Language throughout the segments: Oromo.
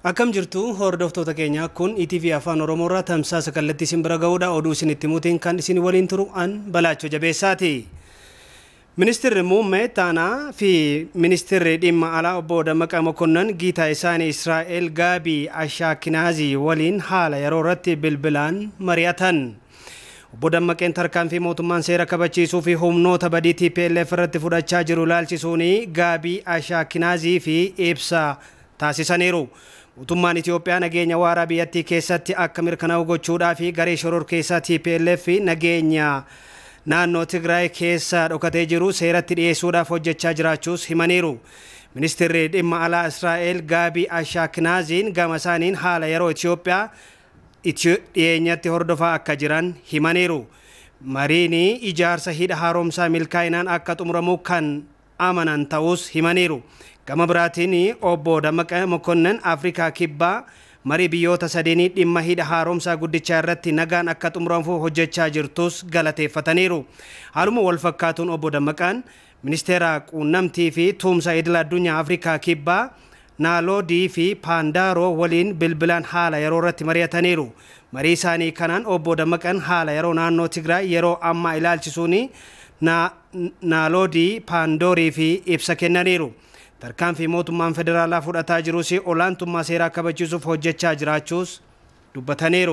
Akkam jirtu hordoftoota keenya kun Oduu Afaan Oromoo irraa tamsaasa kallattii isin bira ga'uudha. Oduu isinitti himuutiin kan isin waliin turu an Balaachoo Jabeessaati. Ministeerri muummee taanaa fi ministeerri dhimma alaa obbo Dammaqaa Mokonnon giitaa isaanii Israa'el Gaabii Ashaakinaazii waliin haala yeroo irratti bilbilaan mari'atan. Obbo Dammaqeen tarkaanfii mootummaan seera kabachiisuu fi humnoota badii TPLF irratti fudhachaa jiru ilaalchisuun Gaabii Ashaakinaazii fi ibsa taasisaniiru. Mootummaan Ethiopian nageenya waaraa biyyattii keessatti akka mirkanaa'u gochuudhaa fi garee shororkeessaa TPLF nageenya naannoo Tigraay keessa dhokatee jiru seeratti dhiyeessuudhaaf hojjechaa jiraachuus himaniiru. Ministeerri dhimma alaa Israa'el Gaabii Ashaaknaaziin gama isaaniin haala yeroo Ethiopiyaa dhiyeenyatti hordofaa akka jiran himaniiru. Mariin ijaarsa hidha haaromsaa milkaa'inaan akka xumuramu kan amanan ta'us himaniiru. Gama biraatiin obbo Dammaqaa Mokonnon Afrikaa kibbaa marii biyyoota sadeenii dhimma hidha haaromsaa guddichaa irratti nagaan akka xumuramu hojjechaa jirtus galateeffataniiru. Haaluma wal fakkaatuun obbo Dammaqaan ministeera quunnamtii fi tumsa idila addunyaa Afrikaa kibbaa Naaloodii fi Paandaaroo waliin bilbilaan haala yeroo irratti mari'ataniiru. Marii isaanii kanaan obbo Dammaqaan haala yeroo naannoo Tigraay yeroo ammaa ilaalchisuun Naaloodii Paandoorii fi ibsa kennaniiru. Tarkaanfii mootummaan federaalaa fudhataa jirus olaantummaa seeraa kabachiisuuf hojjechaa jiraachuus dubbataniiru.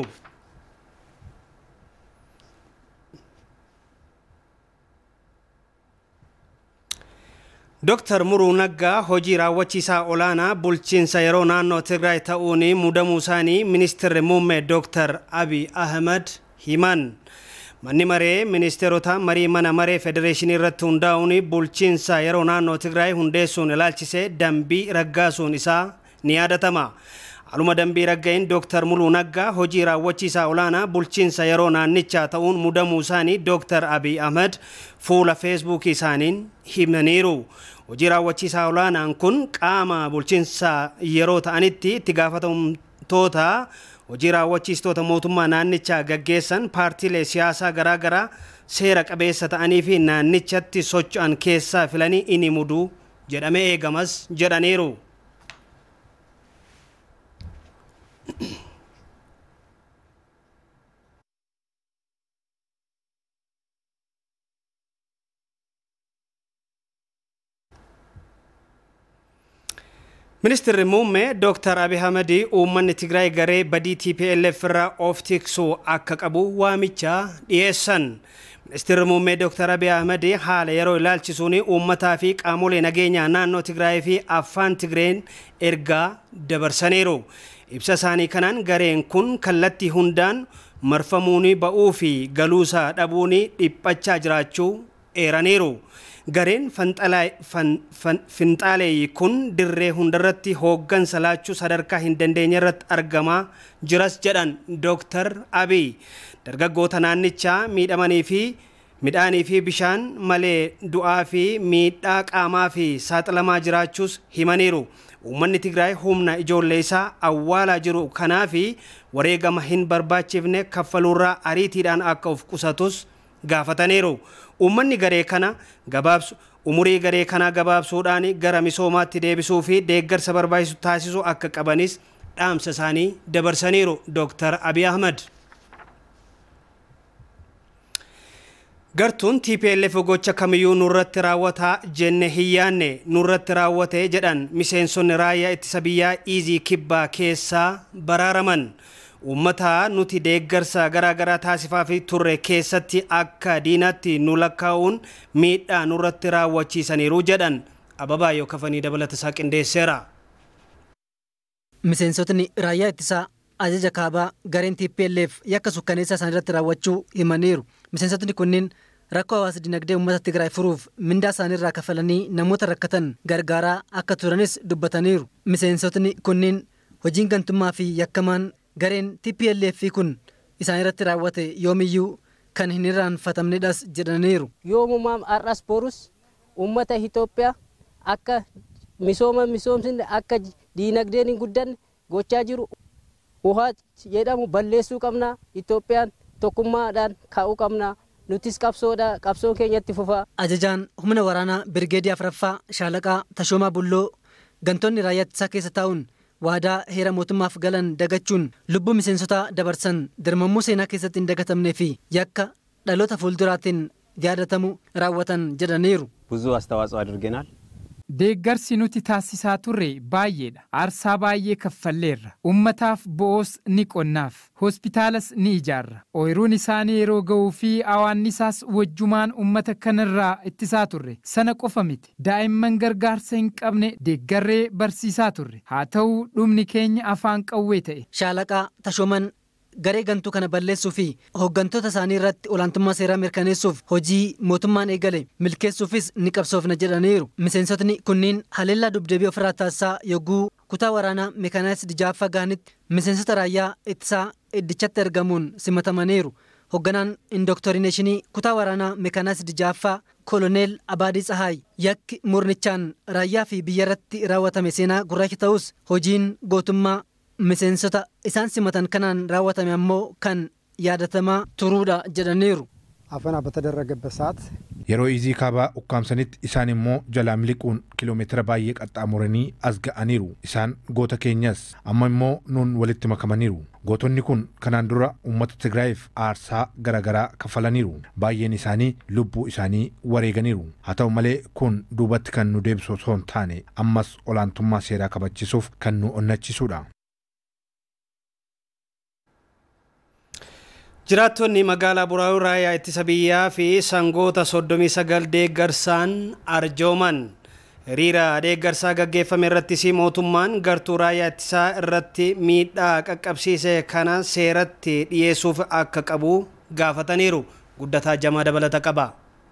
Dr. Muruu Naggaa hojii raawwachiisaa olaanaa bulchiinsa yeroo naannoo Tigraay ta'uun muudamuu isaanii ministeerri muummee Dr. Abiy Ahmed himan. Manni maree ministeerota marii mana maree federeeshinii irratti hundaa'uun bulchiinsa yeroo naannoo Tigraay hundeessuun ilaalchisee dambii raggaasuun isaa ni yaadatama. Haaluma dambii ragga'iin Dr. Muruu Naggaa hojii raawwachiisaa olaanaa bulchiinsa yeroo naannichaa ta'uun muudamuu isaanii Dr. Abiy Ahmed fuula Facebook isaaniin himaniiru. Hojii raawwachiisaa olaanaan kun qaama bulchiinsa yeroo ta'anitti itti gaafatamtoota hojii raawwachiistota mootummaa naannichaa gaggeessan paartiilee siyaasaa garaagaraa seera qabeessa ta'anii fi naannichatti socho'an keessaa filanii inni muduu jedhamee eegamas jedhaniiru. Ministeerri muummee Dr. Abiy Ahmed uummanni Tigraay garee badii TPLF irraa of tiksuu akka qabu waamicha dhiyeessan. Ministeerri muummee Dr. Abiy Ahmed haala yeroo ilaalchisuun uummataa fi qaamolee nageenyaa naannoo Tigraay fi afaan Tigreen ergaa dabarsaniiru. Ibsa isaanii kanaan gareen kun kallattii hundaan marfamuun ba'uu fi galuusaa dhabuun dhiphachaa jiraachuu eeraniiru. Gareen finxaalee kun dirree hundarratti hooggansa laachuu sadarkaa hin dandeenye irratti argamaa jiras jedhan Dr. Abiy. Dargaggoota naannichaa miidhamanii fi midhaanii fi bishaan malee du'aa fi miidhaa qaamaa fi saaxilamaa jiraachuus himaniiru. Uummanni Tigraay humna ijoollee isaa awwaalaa jiru kanaa fi wareegama hin barbaachifne kaffaluurraa ariitiidhaan akka of qusatus gaafataniiru. Uummanni garee kana umurii garee kana gabaabsuudhaan gara misoomaatti deebisuu fi deeggarsa barbaachisu taasisuu akka qabanis dhaamsa isaanii dabarsaniiru Dr. Abiy Ahmed. Gartuun TPLF gocha kamiyyuu nurratti raawwataa jenne hiyyaanne nurratti raawwate jedhan miseensonni raayyaa ittisa biyyaa Iizii Kibbaa keessaa baraaraman. Uummata nuti deeggarsa garaagaraa taasifaa fi turre keessatti akka diinatti nu lakkaa'uun miidhaa nurratti raawwachiisaniiru jedhan Ababaayyoo Kafanii dabalata isaa qindeesseera. Miseensotni raayyaa ittisaa ajaja kaabaa gareen TPLF yakka sukkaneessaa isaan irratti raawwachuu himaniiru. Miseensotni kunniin rakkoo hawaasa dinagdee uummata Tigraay furuuf mindaa isaaniirraa kafalanii namoota rakkatan gargaaraa akka turanis dubbataniiru. Miseensotni kunniin hojiin gantummaa fi yakkamaan gareen TPLF kun isaan irratti raawwate yoomiyyuu kan hin irraanfatamnedhas jedhaniiru. Yoomumaam arras borus uummata Itoophiyaa akka misoomsine akka diinagdeen hin guddanne gochaa jiru uhaa jedhamu balleessuu qabna. Itoophiyaan tokkummaadhaan kaa'uu qabna. Nutis qabsoon keenyatti fufaa. Ajajaan humna waraanaa Birgeedii Afraffaa Shaalaqaa Tashoomaa Bulloo gantoonni raayyaa ittisaa keessa taa'uun waadaa heera mootummaaf galan dagachuun lubbuu miseensota dabarsan dirmamuu seenaa keessatti hin dagatamnee fi yakka dhaloota fuulduraatiin yaadatamu raawwatan jedhaniiru. ብዙ አስተዋጽኦ አድርገናል። deeggarsi nuti taasisaa turre baay'eedha. Aarsaa baay'ee kaffalleerra. Ummataaf bo'oos ni qonnaaf. Hospitaalas ni ijaarra. Ooyiruun isaanii yeroo ga'uu fi awaannisaas wajjumaan ummata kanarraa ittisaa turre. Sana qofa miti. Daa'imman gargaarsa hin qabne deeggarree barsiisaa turre. Haa ta'uu dhumni keenya afaan qawwee ta'e. Shaalaqaa Tashooman garee gantuu kana balleessuu fi hooggantoota isaanii irratti olaantummaa seeraa mirkaneessuuf hojii mootummaan eegale milkeessuufis ni qabsoofna jedhaniiru. Miseensotni kunniin haleellaa dubdeebii ofirraa taasisaa yogguu kutaa waraanaa meekanaayizd jaaffaa gaanitti miseensota raayyaa ittisaa iddichatti ergamuun simatamaniiru. Hoogganaan indoktorineeshinii kutaa waraanaa meekanaayizd jaaffaa koloneel Abaadii Tsahaay yakki murnichaan raayyaa fi biyya irratti raawwatame seenaa gurraacha ta'us hojiin gootummaa miseensota isaan simatan kanaan raawwatame ammoo kan yaadatamaa turuudha jedhaniiru. አፈና በተደረገበት ሰዓት yeroo izii kaabaa ukkaamsanitti isaan immoo jalaa miliquun kiiloomeetira baay'ee qaxxaamuranii as ga'aniiru. Isaan goota keenyas amma immoo nuun walitti makamaniiru. Gootonni kun kanaan dura uummata Tigraayiif aarsaa garagaraa kaffalaniiru. Baay'een isaanii lubbuu isaanii wareeganiiru. Haa ta'u malee kun duubatti kan nu deebisu osoo hin taane ammas olaantummaa seeraa kabachiisuuf kan nu onnachisuudha. Jiraattonni magaalaa Buraayuu raayyaa ittisa biyyaa fi sangoota 39 deeggarsaan arjooman. Hiriira deeggarsaa gaggeeffame irrattis mootummaan gartuu raayyaa ittisaa irratti miidhaa qaqqabsiise kana seeratti dhiyeessuuf akka qabu gaafataniiru. Guddataa Jamaa dabalata qaba.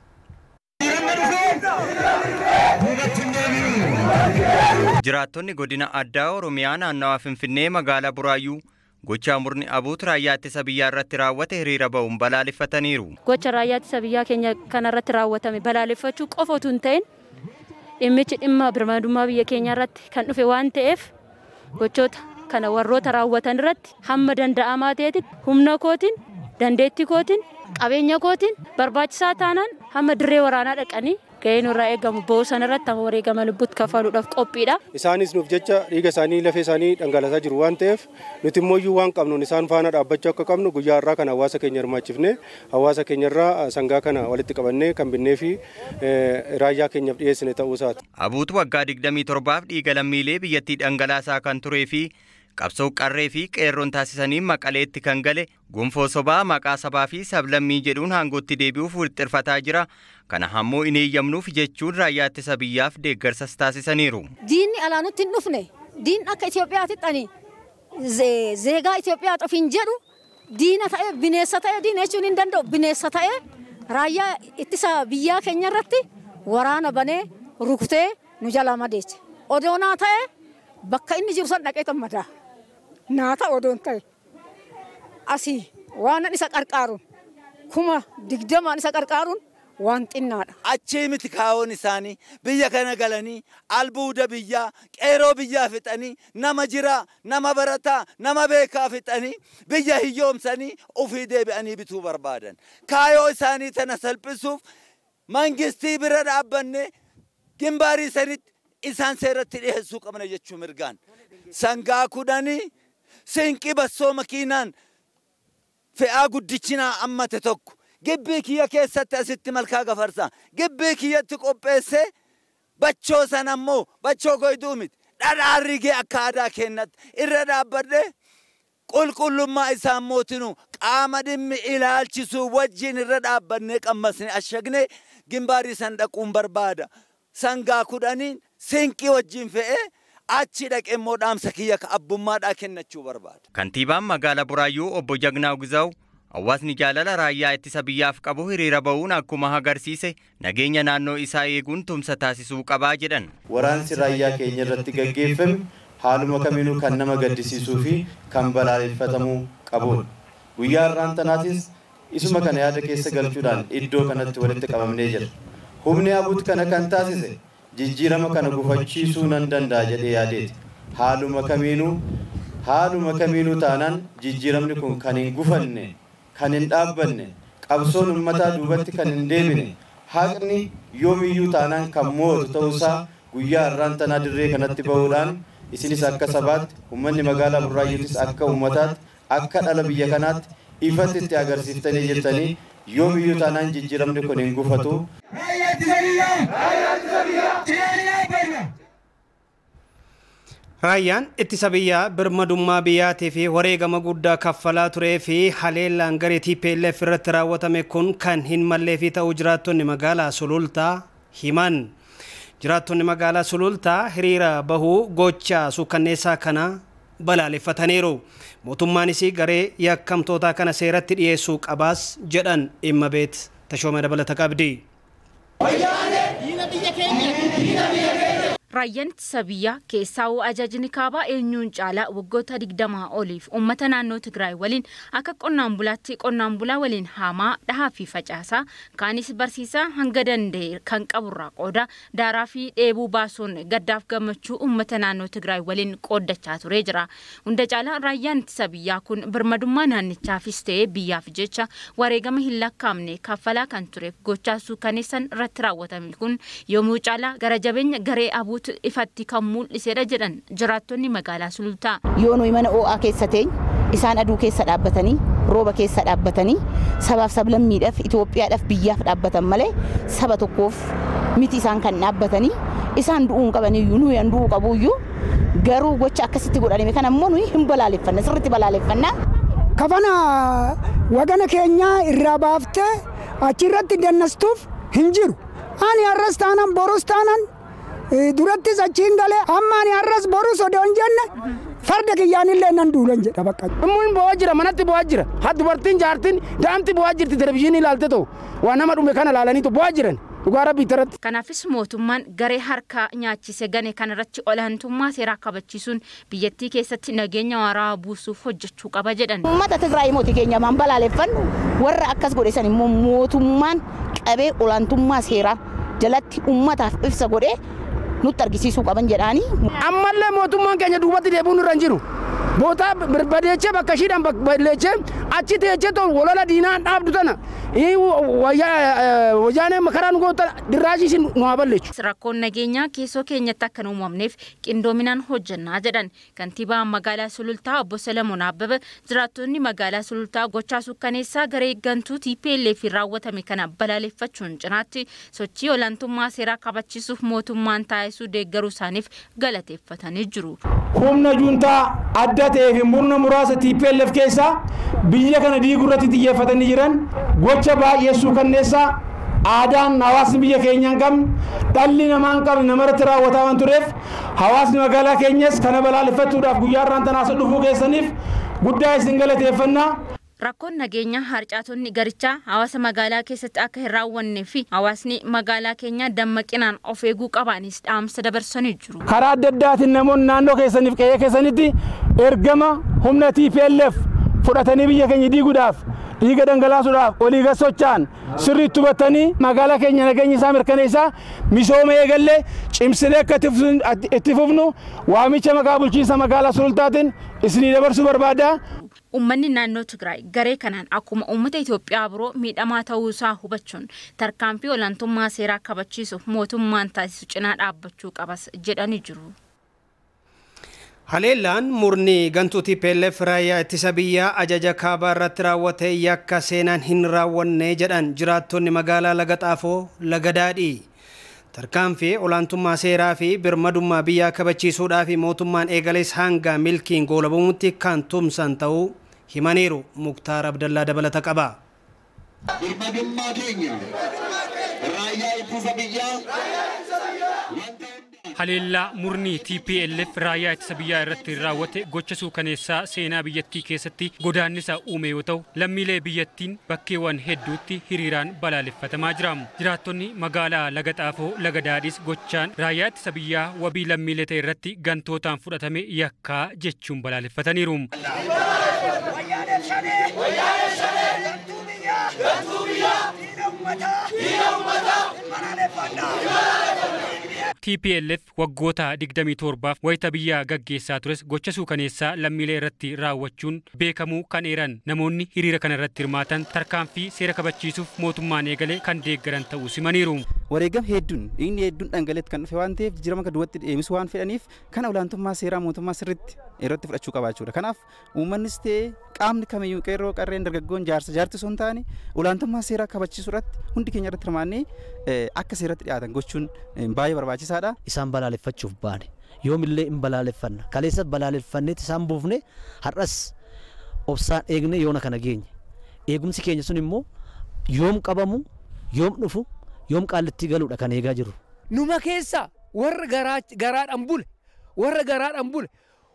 Jiraattonni godina addaa Oromiyaa naannawaa Finfinnee magaalaa Buraayuu gocha murni abuut raayyaa ittisa biyyaa irratti raawwate hiriira ba'uun balaaleffataniiru. Gocha raayyaa ittisa biyyaa keenya kana irratti raawwatame balaaleffachuu qofa utuu hin ta'in dhimmichi dhimma birmadummaa biyya keenya irratti kan dhufe waan ta'eef gochoota kana warroota raawwatan irratti hamma danda'amaa ta'etti humna kootiin dandeettii kootiin qabeenya kootiin barbaachisaa taanaan hamma dirree waraanaa dhaqanii ga'een irraa eegamu boosan irratti amma wareegama lubbuutti kafaluudhaaf qophiidha. Isaanis nuuf jecha dhiiga isaanii lafee isaanii dhangalaasaa jiru waan ta'eef nuti immoo waan qabnuun isaan faana dhaabbachuu akka qabnu guyyaa irraa kana hawaasa keenya hirmaachifne hawaasa keenya irraa sangaa kana walitti qabannee kan binnee fi raayyaa keenyaaf dhiyeessine ta'uu isaati. Abuut waggaa 27f dhiiga lammiilee biyyattii dhangalaasaa kan turee fi qabsoo qarree fi qeerroon taasisanii maqaleetti kan gale gonfoo sobaa maqaa sabaa fi sablammii jedhuun hangootti deebi'uuf wixxirfataa jira. Kana hammoo hin eeyyamnuuf jechuun raayyaa ittisa biyyaaf deeggarsas taasisaniiru. Diinni alaanutti hin dhufne diin akka Itoophiyaatti xani zeegaa Itoophiyaa ofiin jedhu diina ta'e bineessa ta'e diina jechuun hin danda'u bineessa ta'e raayyaa ittisa biyyaa keenya irratti waraana banee rukutee nu jalaa madeeche. Odoonaa ta'e bakka inni jiru san dhaqee tammadaa. Naata odoon ta'e asii waan isa qarqaaruun kuma 20 isa qarqaaruun waan xinnaadha. Achii miti kaa'oon isaanii biyya kana galanii albuuda biyyaa qeeroo biyyaa fixanii nama jiraa nama barataa nama beekaa fixanii biyya hiyyoomsanii ofii deebi'anii bituu barbaadan. Kaayoo isaanii tana salphisuuf mangistii bira dhaabbanne gimbaarii sanitti isaan seeratti dhiyeessuu qabna jechuu mirgaan. Sangaa 10 sinqii bassoo makiinaan fe'aa guddichinaa ammate tokko. Gibbii kiyya keessatti asitti malkaa gafarsa. Gibbii kiyyatti qopheesse bachoo sana ammoo bachoo goyduu miti. Dhadhaan rigee akka aadaa kennatti irra dhaabbadhe qulqullummaa isaan mootinu qaama dhimmi ilaalchisuu wajjin irra dhaabbannee qammasne ashagne gimbaarii san dhaquun barbaada. Sangaa 10 sinqii wajjin fe'ee achi dhaqee immoo dhaamsa kiyya abbummaadhaa kennachuu barbaada. Kantiibaan magaalaa Buraayyuu obbo Jagnaaw Gizaw hawaasni jaalala raayyaa ittisa biyyaaf qabu hiriira ba'uun akkuma agarsiise nageenya naannoo isaa eeguun tumsa taasisuu qabaa jedhan. Waraansi raayyaa keenya irratti gaggeeffame haaluma kamiinuu kan nama gaddisiisuu fi kan balaaleffatamuu qabuudha. Guyyaa har'aan tanaatis isuma kana yaada keessa galchuudhaan iddoo kanatti walitti qabamnee jira. Humni abuut kana kan taasise jijjiirama kana gufachiisuu nan danda'a jedhee yaadeeti. Haaluma kamiinuu taanaan jijjiiramni kun kan hin gufanne kan hin dhaabbanne qabsoon ummataa duubatti kan hin deebine haqni yoomiyyuu taanaan kan mootu ta'uusaa guyyaa har'aan tanaa dirree kanatti ba'uudhaan isinis akka sabaatti uummanni magaalaa Burraayyuutis akka uummataatti akka dhala biyya kanaatti ifatti itti agarsiiftanii jirtanii yoomiyyuu taanaan jijjiiramni kun hin gufatu. Raayyaan ittisa biyyaa birmadummaa biyyaatii fi wareegama guddaa kaffalaa turee fi haleellaan garee TPLF irratti raawwatame kun kan hin mallee fi ta'uu jiraattonni magaalaa Sulultaa himan. Jiraattonni magaalaa Sulultaa hiriira bahuu gocha suukanneessaa kana balaaleffataniiru. Mootummaanis garee yakkamtoota kana seeratti dhiyeessuu qabaas jedhan dhimma beet tashooma dabalata qabdi. Raayyaan ittisa biyyaa keessaa ajajni kaabaa eenyuun caalaa waggoota 20 oliif uummata naannoo Tigraay waliin akka qonnaan bulaa waliin haamaa dhahaa fi facaasaa kaanis barsiisaa hanga danda'e kan qaburraa qooda daaraa fi dheebuu baasuun gaddaaf gammachuu uummata naannoo Tigraay waliin qooddachaa turee jira. Hunda caalaa raayyaan ittisa biyyaa kun birmadummaa naannichaafis ta'ee biyyaaf jecha wareegama hin lakkaa'amne kaffalaa kan tureef gochaa suukanneessan irratti raawwatame kun yoomuu caalaa gara jabeenya garee abuu ifatti kan mul'iseedha jedhan jiraattonni magaalaa Sulultaa. Yoo nuyi mana OA keessa teenye isaan aduu keessa dhaabbatanii rooba keessa dhaabbatanii sabaaf sablammiidhaaf Itoophiyaadhaaf biyyaaf dhaabbatan malee saba tokkoof miti isaan kan dhaabbatanii isaan du'uun qabaniyyuu nuyi an du'uu qabuyyuu garuu gocha akkasitti godhanime kan ammoo nuyi hin balaaleffanna sirriitti balaaleffanna. Kafana wagana keenya irraa baaftee achirratti dannastuuf hin jiru. Ani har'as taanaan borus taanaan duratti sachiin galee ammaani har'as borus odoon jenne farda kiyyaanillee nan duulan jedha bakka. Mun bo'aa jira manatti bo'aa jira haa dubartiin jaartiin daa'imti bo'aa jirti televizyiinii ilaalte ta'u waan nama dhume kana ilaalaniitu bo'aa jiran dhugaa rabbii irratti. Kanaafis mootummaan garee harkaa nyaachise gane kanarratti olaantummaa seeraa kabachiisuun biyyattii keessatti nageenya waaraa buusuuf hojjechuu qaba jedhan. Uummata Tigraay mootii keenya maan balaaleffannu warra akkas godhesan immoo mootummaan qabee olaantummaa seeraa jalatti uummataaf ibsa godhee nutti argisiisuu qaban jedhaanii. Ammallee mootummaan keenya duubatti deebi'uun irra hin jiru. Bootaa barbadeechee bakka ishiidhaan balleechee achi teechee tolu walola diinaan dhaabdu tana wayyaanee makaraan goota dirraashii nu haa balleechu. Rakkoon nageenyaa keessoo keenyatti akka hin uumamneef qindoominaan hojjannaa jedhan kantiibaa magaalaa Sulultaa obbo Salamoon Abbebe jiraattonni magaalaa Sulultaa gochaa suukkaneessaa garee eeggantuu TPLF raawwatame kana balaaleffachuun cinaatti sochii olaantummaa seeraa kabachiisuuf mootummaan taasisuu deeggaruu isaaniif galateeffatanii jiru. Humna juuntaa adda ta'ee fi murna muraasa TPLF keessaa biyya kana diiguu irratti xiyyeeffatanii jiran gocha baay'ee suukanneessaa aadaan hawaasni biyya keenya hin qabne dhalli namaa hin qabne namarratti raawwataa waan tureef hawaasni magaalaa keenyas kana balaaleffachuudhaaf guyyaa irraan tanaasa dhufuu keessaniif guddaa isin galateeffannaa. Rakkoon nageenya harcaatonni garichaa hawaasa magaalaa keessatti akka hin raawwanne fi hawaasni magaalaa keenya dammaqinaan of eeguu qabanis dhaamsa dabarsanii jiru. Karaa adda addaatiin namoonni naannoo keessaniif qe'ee keessanitti ergama humna TPLF fudhatanii biyya keenya diiguudhaaf dhiiga dhangalaasuudhaaf olii gad socho'an sirriitti hubatanii magaalaa keenya nageenya isaa mirkaneessaa misooma eegallee cimsinee akka itti fufnu waamicha maqaa bulchiinsa magaalaa Sulultaatiin isinii dabarsuu barbaada. Uummanni naannoo Tigraay garee kanaan akkuma uummata Itoophiyaa biroo miidhamaa ta'uu isaa hubachuun tarkaanfii olaantummaa seeraa kabachiisuuf mootummaan taasisu cinaa dhaabbachuu qabas jedhanii jiru. Haleellaan murni gantuu TPLF raayyaa ittisa biyyaa ajaja kaabaa irratti raawwate yakka seenaan hin raawwanne jedhan jiraattonni magaalaa Laga Xaafoo Laga Daadhii. Tarkaanfii olaantummaa seeraa fi birmadummaa biyyaa kabachiisuudhaaf mootummaan eegales hanga milkiin goolabamutti kan tumsan ta'uu himaniiru. Muktaar Abdallaa dabalata qaba. Birmadummaa keenya raayyaa ittisa biyyaa haleellaa murni TPLF raayyaa ittisa biyyaa irratti raawwate gocha suukaneessaa seenaa biyyattii keessatti godaannisa uume yoo ta'u lammiilee biyyattiin bakkeewwan hedduutti hiriiraan balaaleffatamaa jira. Jiraattonni magaalaa Laga Xaafoo Laga Daadhiis gochaan raayyaa ittisa biyyaa wabii lammiilee ta'e irratti gantootaan fudhatame yakkaa jechuun balaaleffataniiru. TPLF waggoota 27 wayita biyyaa gaggeessaa tures gocha suukaneessaa lammiilee irratti raawwachuun beekamuu kan eeran namoonni hiriira kana irratti hirmaatan tarkaanfii seera kabachiisuuf mootummaan eegale kan deeggaran ta'uu simaniiru. wareegam hedduun inni hedduun dhangaleet kan dhufe waan ta'eef jijjiirama kan duwwaatti deebisu waan fedhaniif kan olaantummaa seeraa mootummaa sirriitti irratti fudhachuu qabaachuudha. Kanaaf uummannis ta'ee qaamni kamiyyuu qeerroo qarreen dargaggoon jaarti osoo hin taane olaantummaa seeraa kabachiisuu irratti hundi keenya irratti hirmaannee akka seeratti dhiyaatan gochuun baay'ee barbaachisaadha. Isaan balaaleffachuuf baane yoomillee hin balaaleffanna kaleessas balaaleffanneeti isaan buufne har'as obsaan eegne yoona kana geenye eegumsi keenya sun immoo yoom qabamu yoom dhufu yoom qaallitti galuudha kan eegaa jiru. Numa keessa warra garaadhaan bule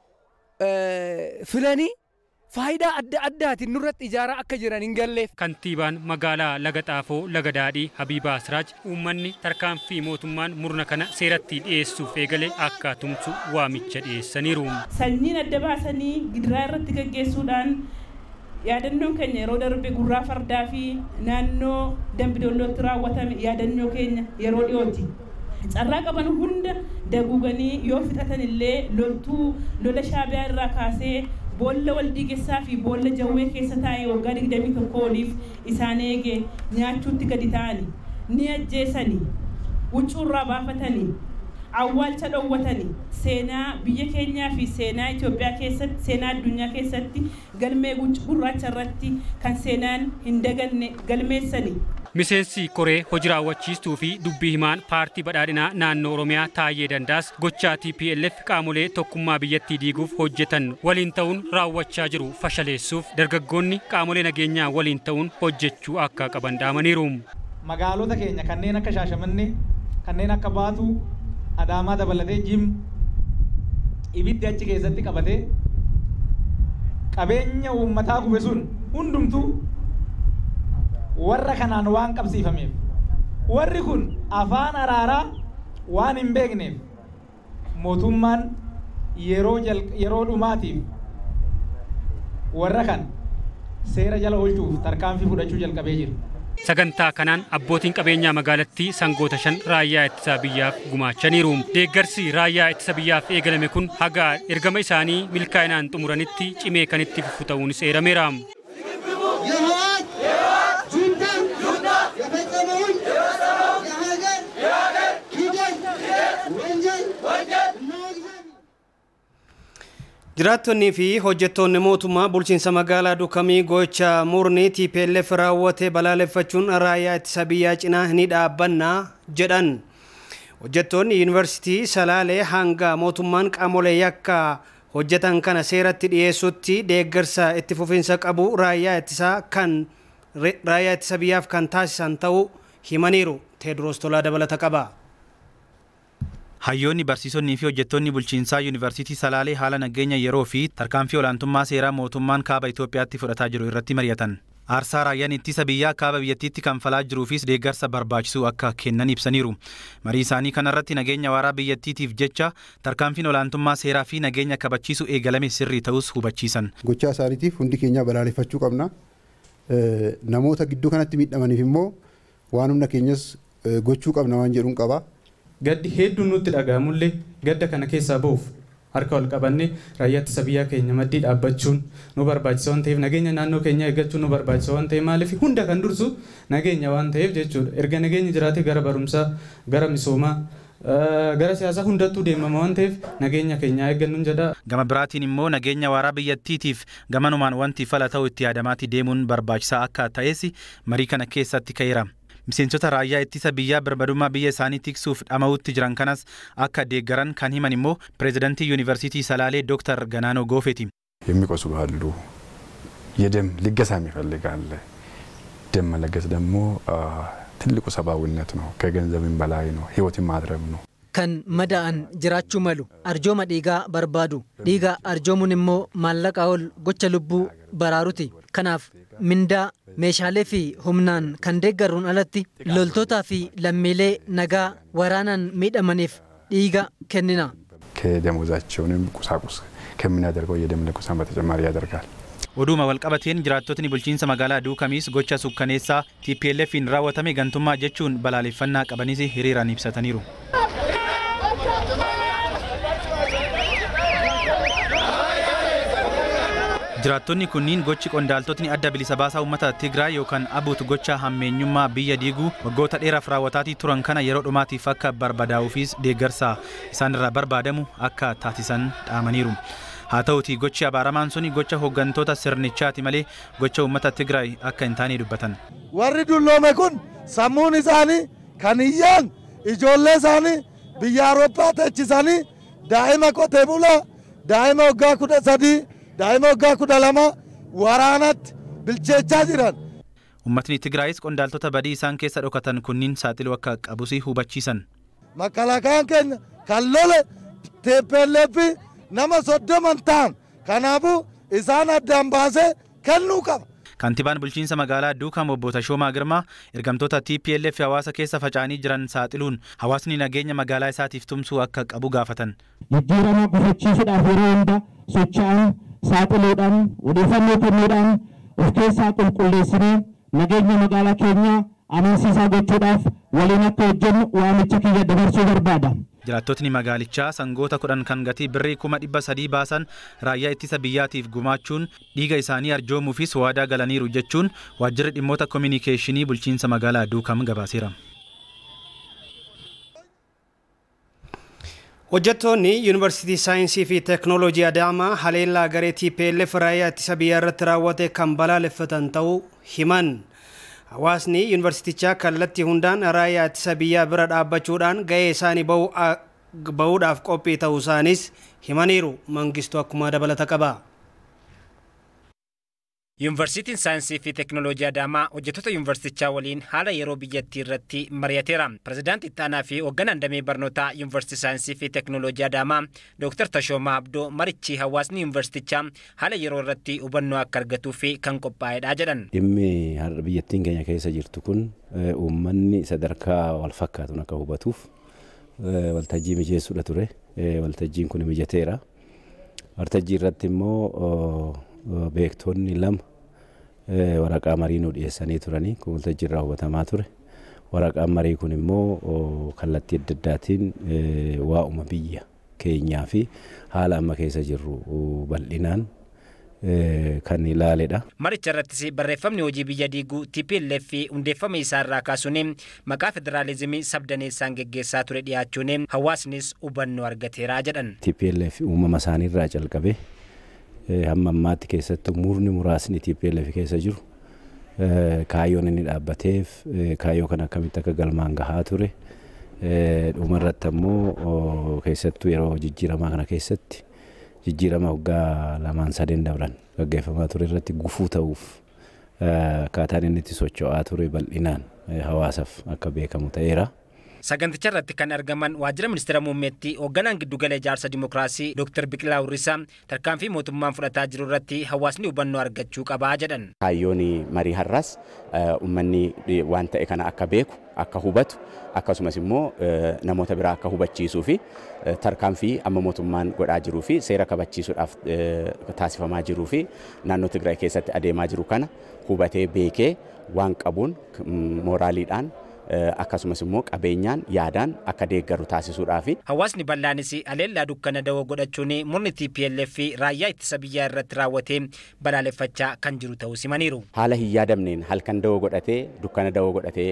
filanii faayidaa adda addaatiin nurratti ijaaraa akka jiran hin galleef. Kantiibaan magaalaa Laga Xaafoo Laga Daadhii Habiibaa Siraaj uummanni tarkaanfii mootummaan murna kana seeratti dhiyeessuuf eegale akka tumsu waamicha dhiyeessaniiru. Sanyiin adda baasanii gidiraa irratti gaggeessuudhaan yaadannoon keenya yeroo darbe gurraa fardaa fi naannoo Dambidollootti raawwatame yaadannoo keenya yeroo dhiyooti. Carraa qaban hunda daguuganii yoo fixatan illee lola Shaabiyaa irraa kaasee boolla Waldiigessaa fi boolla Jawwee keessa taa'ee waggaa 21 oliif isaan eege nyaachuutti gadi ta'anii ni ajjeesanii huccuurraa baafatanii awwaalcha dhowwatanii seenaa biyya keenyaa fi seenaa Itoophiyaa keessatti seenaa addunyaa keessatti galmee gurraacha irratti kan seenaan hin daganne galmeessanii. Miseensi koree hojii raawwachiistuu fi dubbii himaan paartii badhaadhinaa naannoo Oromiyaa Taayyee Dandaas gochaa TPLF qaamolee tokkummaa biyyattii diiguuf hojjetan waliin ta'uun raawwachaa jiru fashaleessuuf dargaggoonni qaamolee nageenyaa waliin ta'uun hojjechuu akka qaban dhaamaniiru. Magaalota keenya kanneen akka Shaashamannee kanneen akka Baatuu Adaamaa dabalatee Jim ibiddi achi keessatti qabatee qabeenya uummataa gube sun hundumtuu warra kanaan waan qabsiifameef warri kun afaan araaraa waan hin beekneef mootummaan yeroo dhumaatiif warra kan seera jala oolchuuf tarkaanfii fudhachuu jalqabee jira. Sagantaa kanaan abbootiin qabeenyaa magaalattii sangoota 5 raayyaa ittisa biyyaaf gumaachaniiru. Deeggarsi raayyaa ittisa biyyaaf eegalame kun haga ergama isaanii milkaa'inaan xumuranitti cimee kan itti fufu ta'uunis eerameera. Jiraattonnii fi hojjettoonni mootummaa bulchiinsa magaalaa Dukamii gocha murni TPLF raawwate balaaleffachuun raayyaa ittisa biyyaa cinaa ni dhaabbanna jedhan. Hojjettoonni yuunivarsiitii Salaalee hanga mootummaan qaamolee yakka hojjetan kana seeratti dhiyeessutti deeggarsa itti fufiinsa qabu raayyaa ittisa biyyaaf kan taasisan ta'uu himaniiru. Teediroos Tolaa dabalata qaba. Hayyoonni barsiisonni fi hojjettoonni bulchiinsaa yuunivarsiitii Salaalee haala nageenya yeroo fi tarkaanfii olaantummaa seeraa mootummaan kaaba Itoophiyaatti fudhataa jiru irratti mari'atan. Aarsaa raayyaan ittisa biyyaa kaaba biyyattiitti kan falaa jiruufis deeggarsa barbaachisu akka kennan ibsaniiru. Marii isaanii kanarratti nageenya waaraa biyyattiitiif jecha tarkaanfiin olaantummaa seeraa fi nageenya kabachiisu eegalame sirrii ta'us hubachiisan. Gochaa isaaniitiif hundi keenya balaaleffachuu qabna. Namoota gidduu kanatti miidhamaniif immoo waan humna keenyas gochuu qabna waan jedhuun qaba. Gaddi hedduun nutti dhaga'amullee gadda kana keessaa ba'uuf harka wal qabannee raayyaa ittisa biyyaa keenya maddii dhaabbachuun nu barbaachisa waan ta'eef nageenya naannoo keenyaa eeggachuun nu barbaachisa waan ta'eef maaliif hunda kan dursu nageenya waan ta'eef jechuudha. Erga nageenyi jiraate gara barumsaa, gara misoomaa, gara siyaasaa hundattuu deemama waan ta'eef nageenya keenyaa eeggannuun jedha. Gama biraatiin immoo nageenya waaraa biyyattiitiif gamanumaan wanti fala ta'u itti yaadamaatti deemuun barbaachisaa akka ta'es marii kana keessatti ka'eera. Miseensota raayyaa ittisa biyyaa birmadummaa biyya isaanii tiksuuf dhama'utti jiran kanas akka deeggaran kan himan immoo pirezidantii yuunivarሲቲ ሰላሌ ዶክተር ገናኖ ጎፌቲ የሚቆሱ ባሉ የደም ልገሳ ይፈልጋል። ደም መለገስ ደግሞ ትልቁ ሰብአዊነት ነው። ከገንዘብም በላይ ነው። ህይወትን ማድረግ ነው። kan mada'an jiraachuu malu arjooma dhiigaa barbaadu dhiigaa arjoomuun immoo maallaqa ol gocha lubbuu baraaruti. Kanaaf mindaa meeshaalee fi humnaan kan deeggaruun alatti loltootaa fi lammiilee nagaa waraanaan miidhamaniif dhiiga kennina. ከደሞዛቸውንም ቁሳቁስ ከምናደርገው የደም ልገሳን በተጨማሪ ያደርጋል። Oduma walqabateen jiraattotni bulchiinsa magaalaa Duukamiis gocha sukkaneessaa TPLF'n raawwatame gantummaa jechuun balaaleffannaa qabanis hiriiraan ibsataniiru. Jiraattonni kunniin gochi qondaaltotni adda bilisa baasaa uummata Tigraay yookaan abuutu gocha hammeenyummaa biyya diiguu waggoota dheeraaf raawwataatii turan kana yeroo dhumaatiif akka barbadaa'uufis deeggarsa isaanirraa barbaadamu akka taasisan dhaamaniiru. Haa ta'uutii gochi abaaramaan suni gocha hooggantoota sirnichaati malee gocha uummata Tigraay akka hin taane dubbatan. Warri dulloome kun sammuun isaanii kan iyyaan ijoollee isaanii biyya Awurooppaa teechisanii daa'ima qotee bulaa daa'ima waggaa 13 daa'ima waggaa 12 waraanatti bilcheechaa jiran. Uummatni Tigraayis qondaaltota badii isaan keessa dhokatan kunniin saaxiluu akka qabus hubachiisan. Makalaakaan keenya kan lole TPLF nama 30 ta'an kanaafuu isaan addaan baasee kennuu qaba. Kantiibaan bulchiinsa magaalaa Duukam obbo Tashoomaa Girmaa ergamtoota TPLF hawaasa keessa faca'anii jiran saaxiluun hawaasni nageenya magaalaa isaatiif tumsuu akka qabu gaafatan. Jijjiirama gufachiisuudhaaf yeroo hunda socho'an saaxiluudhaan odeeffannoo kennuudhaan of keessaa qulqulleessinee nageenya magaalaa keenyaa amansiisaa gochuudhaaf waliin akka hojjennu waamicha kiyya dabarsuu barbaada. Jiraattotni magaalichaa sangoota 10 kan gatii birrii 300,000 baasan raayyaa ittisa biyyaatiif gumaachuun dhiiga isaanii arjoomuufis waadaa galaniiru jechuun waajjirri dhimmoota kominikeeshinii bulchiinsa magaalaa Duukam gabaaseera. Hojjettoonni Yuunivarsiitii Saayinsii fi Teeknooloojii Adaamaa haleellaa garee TPLF raayyaa ittisa biyyaa irratti raawwate kan balaaleffatan ta'uu himan. Hawaasni yuunivarsiitichaa kallattii hundaan raayyaa ittisa biyyaa bira dhaabbachuudhaan gahee isaanii bahuudhaaf qophii ta'uu isaanis himaniiru. Mangistuu akkuma dabalata qaba. Yuunivarsiitiin Saayinsii fi Teeknooloojii Adaamaa hojjettoota yuunivarsiitichaa waliin haala yeroo biyyattii irratti mari'ateera. Pirezidaantii itti aanaa fi hoogganaan damee barnootaa Yuunivarsiitii Saayinsii fi Teeknooloojii Adaamaa Dr. Tashoomaa Abdoo marichi hawaasni yuunivarsiitichaa haala yeroo irratti hubannoo akka argatuu fi kan qophaa'edha jedhan. Dhimmi har'a biyyattiin keenya keessa jirtu kun uummanni sadarkaa wal fakkaatuun akka hubatuuf waltajjii mijeessuudha ture. Waltajjiin kun mijateera. Waltajjii irratti immoo beektonni lama waraqaa marii nu dhiyeessanii turanii kun waltajjii irraa hubatamaa ture. Waraqaan marii kun immoo kallattii adda addaatiin waa'uma biyya keenyaa fi haala amma keessa jirru bal'inaan kan ilaaledha. Maricha irrattis barreeffamni hojii biyya diiguu TPLF hundeeffama isaa irraa kaasuun maqaa federaalizimii sabdaneessaan geggeessaa ture dhiyaachuun hawaasnis hubannoo argateera jedhan. TPLF uumama isaanii irraa calqabe hamma ammaatti keessattuu murni muraasni TPLF keessa jiru kaayyoon inni dhaabbateef kaayyoo kan akkamitti akka galmaan gahaa ture dhumarratti ammoo keessattuu yeroo jijjiiramaa kana keessatti jijjiirama waggaa 2-3 dabran gaggeeffamaa ture irratti gufuu ta'uuf akkaataan inni itti socho'aa ture bal'inaan hawaasaaf akka beekamu ta'eera. Saganticha irratti kan argaman waajjira ministeera muummeetti hoogganaan giddugala ijaarsa dimokiraasii Dr. Biqilaa Urrisaa tarkaanfii mootummaan fudhataa jiru irratti hawaasni hubannoo argachuu qabaa jedhan. Kaayyoon marii har'aas uummanni waan ta'e kana akka beeku akka hubatu akkasumas immoo namoota biraa akka hubachiisuu fi tarkaanfii amma mootummaan godhaa jiruu fi seera kabachiisuudhaaf taasifamaa jiruu fi naannoo Tigraay keessatti adeemaa jiru kana hubatee beekee waan qabuun mooraaliidhaan akkasumas immoo qabeenyaan yaadaan akka deeggaru taasisuudhaaf. Hawaasni bal'aanis haleellaa dukkana dawoo godhachuun murni TPLF raayyaa ittisa biyyaa irratti raawwatee balaaleffachaa kan jiru ta'uu simaniiru. Haala hin yaadamneen halkan dawoo godhatee dukkana dawoo godhatee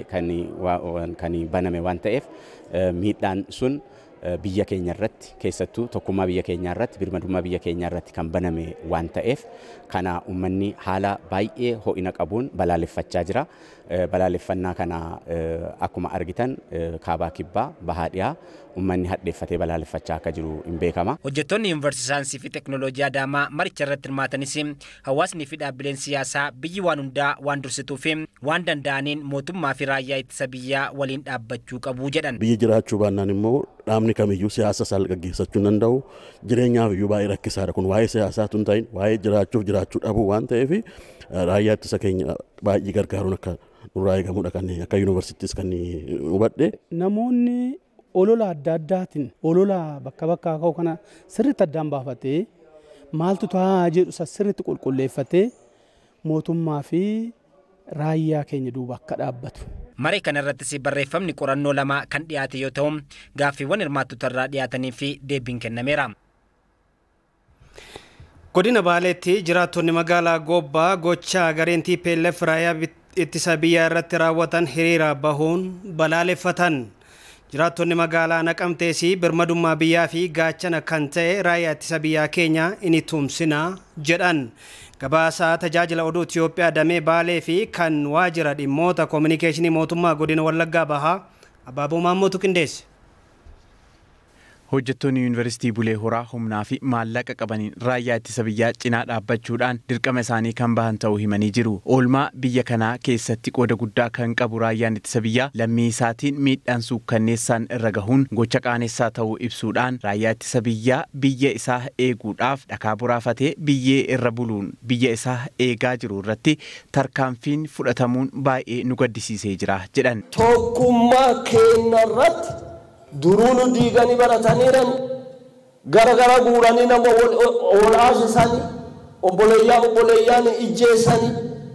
kan baname waan ta'eef miidhaan sun biyya keenya irratti keessattuu tokkummaa biyya keenyaa irratti birmadummaa biyya keenyaa irratti kan baname waan ta'eef kana uummanni haala baay'ee ho'ina qabuun balaaleffachaa jira. Balaaleffannaa kana akkuma argitan kaabaa kibbaa bahaa dhiyaa uummanni hadheeffatee balaaleffachaa akka jiru hin beekama. Hojjettoonni Yuunivarsiitii Saayinsii fi Teeknooloojii Adaamaa maricha irratti hirmaatanis hawaasni fi dhaabbileen siyaasaa biyyi waan hundaa waan dursituu fi waan danda'aniin mootummaa fi raayyaa ittisa biyyaa waliin dhaabbachuu qabu jedhan. Biyyi jiraachuu baannaan immoo dhaabni kamiyyuu siyaasa isaa gaggeessachuu hin danda'u. Jireenyaaf iyyuu baay'ee rakkisaadha. Kun waa'ee siyaasaatu hin ta'in waa'ee jiraachuu dhabuu waan ta'eef raayyaa ittisa keenya baay'ee gargaaruun akka nurraa eegamudha kan akka yuunivarsiitiis kan hubadhe. Namoonni olola adda addaatiin olola bakka bakkaa ka'u kana sirriitti addaan baafatee maaltu ta'aa jedhu sirriitti qulqulleeffatee mootummaa fi raayyaa keenya duuba akka dhaabbatu. Maree kana irrattis barreeffamni qorannoo lama kan dhiyaate yoo ta'u gaaffiiwwan hirmaattota irraa dhiyaatanii fi deebiin kennameera. Godina Baaleetti jiraattonni magaalaa Gobbaa gochaa gareen TPLF raayyaa ittisa biyyaa irratti raawwatan hiriira bahuun balaaleffatan. Jiraattonni magaalaa Naqamteesii birmadummaa biyyaa fi gaachana kan ta'e raayyaa ittisa biyyaa keenya inni tumsinaa jedhan. Gabaasa tajaajila oduu Itoophiyaa damee Baalee fi kan waajjira dhimmoota koominikeeshinii mootummaa godina Wallaggaa bahaa Abaaboo Maammotu qindeesse. Hojjettoonni Yuunivarsiitii Bulee Horaa humnaa fi maallaqa qabaniin raayyaa ittisa biyyaa cinaa dhaabbachuudhaan dirqama isaanii kan bahan ta'uu himanii jiru. Oolmaa biyya kanaa keessatti qooda guddaa kan qabu raayyaan ittisa biyyaa lammii isaatiin miidhaan suukkanneessaan irra gahuun gocha qaanessaa ta'uu ibsuudhaan raayyaa ittisa biyyaa biyya isaa eeguudhaaf dhakaa boraafatee biyyee irra buluun biyya isaa eegaa jiru irratti tarkaanfiin fudhatamuun baay'ee nu gaddisiisee jira jedhan. Tokkummaa keenya irratti durunu diiganii barataniiran gara guuranii nama olaasisanii obboleeyyaan ijjeessanii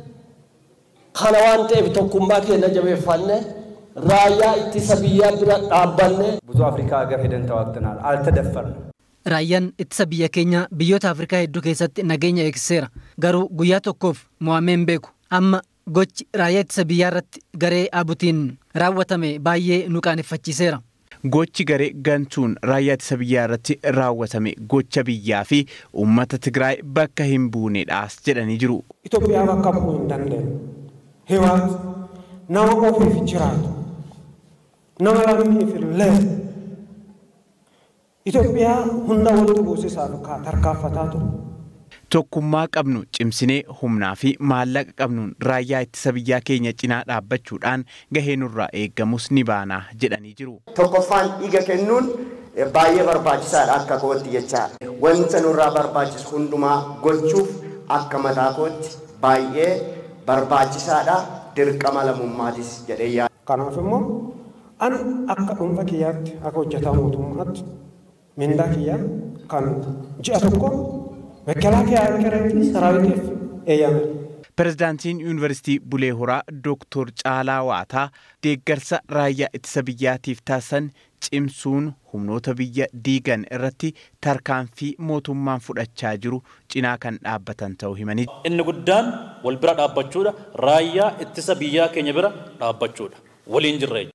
kana waan ta'eef tokkummaa keenya jabeeffanne raayyaa ittisa biyyaa bira dhaabbanne ብዙ አፍሪካ ሀገር ሄደን ተዋግተናል አልተደፈርንም Raayyaan ittisa biyya keenya biyyoota Afrikaa hedduu keessatti nageenya eegsiseera. Garuu guyyaa tokkoof mo'amee hin beeku. Amma gochi raayyaa ittisa biyyaa irratti garee abutiin raawwatame baay'ee nu qaaneffachiiseera. Gochi garee gantuun raayyaa ittisa biyyaa irratti raawwatame gocha biyyaa fi uummata Tigraay bakka hin buuneedhaas jedhanii jiru. Itoophiyaa bakka bu'uu hin dandeenye. Hiwaat nama ofiif jiraatu. Nama lammiif illee. Itoophiyaa hunda walitti buusisaaf tarkaanfataa ture. Tokkummaa qabnu cimsinee humnaa fi maallaqa qabnuun raayyaa ittisa biyyaa keenya cinaa dhaabbachuudhaan gahee nurraa eeggamus ni baana jedhanii jiru. Tokkoffaan dhiiga kennuun baay'ee barbaachisaadha akka kootti jechaa. Wanta nurraa barbaachisu hundumaa gochuuf akka mataa kootti baay'ee barbaachisaadha. Dirqama lammummaatis jedhee yaada. Kanaaf immoo an akka dhuunfa kiyyaatti akka hojjetaa mootummaatti mindaa kiyyaa kan ji'a tokko Pirezidaantiin Yuunivarsiitii Bulee Horaa Dr. Caalaa Waataa deeggarsa raayyaa ittisa biyyaatiif taasisan cimsuun humnoota biyya diigan irratti tarkaanfii mootummaan fudhachaa jiru cinaa kan dhaabbatan ta'uu himanii. Inni guddaan wal bira dhaabbachuudha. Raayyaa ittisa biyyaa keenya bira dhaabbachuudha. Waliin jirreenya.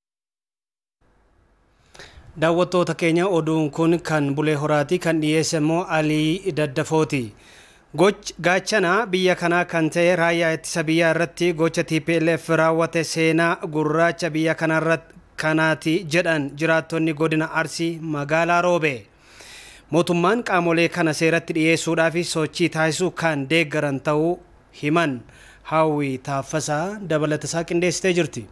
Daawwattoota keenya oduun kun kan Bulee Horaati kan dhiyeesse immoo Alii Daddafooti. Gaachana biyya kanaa kan ta'e raayyaa ittisa biyyaa irratti gocha TPLF raawwate seenaa gurraacha biyya kanaati jedhan jiraattonni godina Arsii magaalaa Roobe. Mootummaan qaamolee kana seeratti dhiyeessuudhaaf sochii taasisuu kan deeggaran ta'uu himan. Hawwii Taaffasaa dabalatasaa qindeessitee jirti.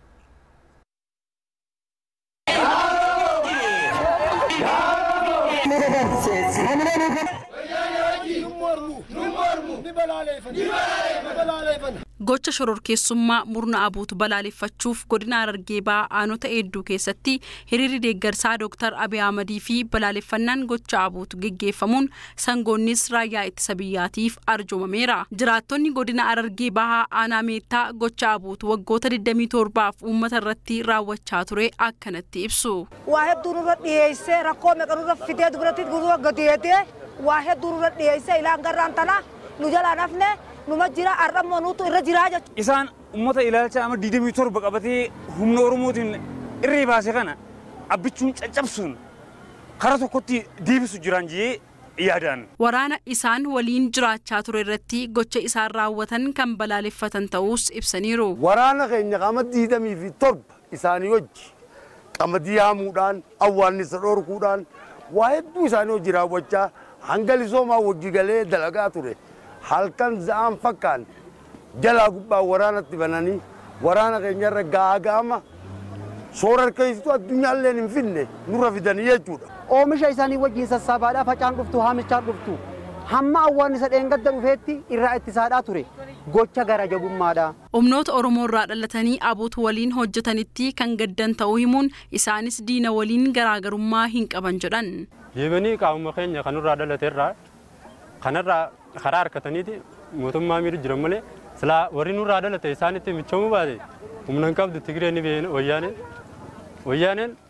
Gocha shororkeessummaa murna abuutu balaaleffachuuf godina Harargee Bahaa aanota hedduu keessatti hiriirri deeggarsaa Dr. Abiy Ahmadii fi balaaleffannaan gocha abuutu geggeeffamuun sangoonnis raayyaa ittisa biyyaatiif arjoomameera. Jiraattonni godina Harargee Bahaa aanaa Meettaa gocha abuutu waggoota 27f uummata irratti raawwachaa ture akkanatti ibsu. Waa hedduu nurra dhiyeessee rakkoo meeqa nurra fidee dubartii gurguruu gadeetee waa hedduu nurra dhiyeessee ilaan garraan tana nu jalaa nafne numa jira arrammoo nuutu irra jiraa jechuudha. Isaan uummata ilaalcha amma 27 qabatee humna Oromootiin irree baase kana abbichuun caccabsuun karaa tokkotti deebisu jiran jee yaadaan. Waraana isaan waliin jiraachaa ture irratti gocha isaan raawwatan kan balaaleffatan ta'us ibsaniiru. Waraana keenya qaama 27 isaanii wajji qamadii haamuudhaan awwaannisa dhorkuudhaan waa hedduu isaanii wajji raawwachaa hanga lisoomaa wajji galee dalagaa ture. Halkan za'aan fakkaan jalaa gubbaa waraanatti bananii waraana keenyarra gaagama soorarra keessattuu addunyaallee hin finne nurra fidanii jechuudha. Oomisha isaanii wajjin sassaabaadhaa facaan dhuftu haamichaan dhuftu hamma awwaannisa dheengadda dhufeetti irraa ittisaadhaa ture gocha gara jabummaadha. Humnoota Oromoo irraa dhalatanii abuutu waliin hojjetanitti kan gaddan ta'uu himuun isaanis diina waliin garaagarummaa hin qaban jedhan. Yeemanii qaamuma keenya kanurraa dhalateerraa kanarraa karaa harkataniiti mootummaa miidhu jiran malee silaa warri nurraa dhalate isaanitti michoomuu baate humna hin qabdu Tigreen ni beekne wayyaaneen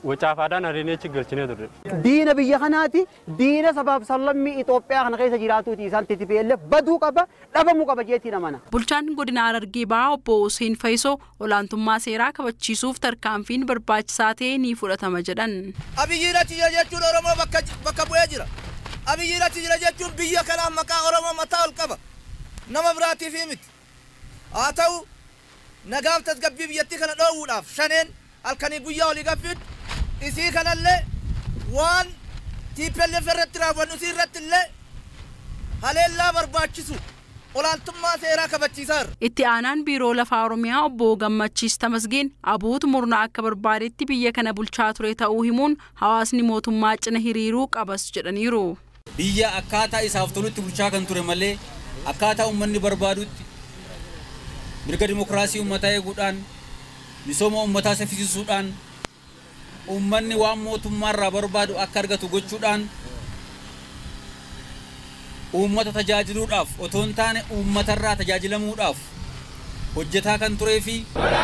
wacaafaadhaan ariinee galchinee turre. Diina biyya kanaati diina sabaaf sallammii Itoophiyaa kana keessa jiraatuuti isaan TPLF baduu qaba dhabamuu qaba jeetii namana. Bulchaan godina Harargee Bahaa obbo Hussein Faisoo olaantummaa seeraa kabachiisuuf tarkaanfiin barbaachisaa ta'e ni fudhatama jedhan. Abiyyi irratti jira jechuun Oromoo bakka bu'ee jira. Abiyyi irratti jira jechuun biyya kanaan maqaa Oromoo mataa ol qaba. Nama biraatiif miti. Haa ta'u nagaaf tasgabbii biyyattii kana dhoowwuudhaaf shaneen halkanii guyyaa olii gaffiin isii kanallee waan TPLF irratti raawwannu isii irratti illee haleellaa barbaachisu olaantummaa seeraa kabachiisaa jira. Itti aanaan biiroo lafaa Oromiyaa obbo Gammachiis Tamasgeen abuutu murna akka barbaadetti biyya kana bulchaa ture ta'uu himuun hawaasni mootummaa cina hiriiruu qabas jedhaniiru. Biyya akkaataa isaaf tolutti bulchaa kan ture malee akkaataa uummanni barbaadutti mirga dimokiraasii uummataa eeguudhaan misooma uummataa saffisiisuudhaan uummanni waan mootummaarraa barbaadu akka argatu gochuudhaan uummata tajaajiluudhaaf otoo hin taane uummatarraa tajaajilamuudhaaf hojjetaa kan turee fi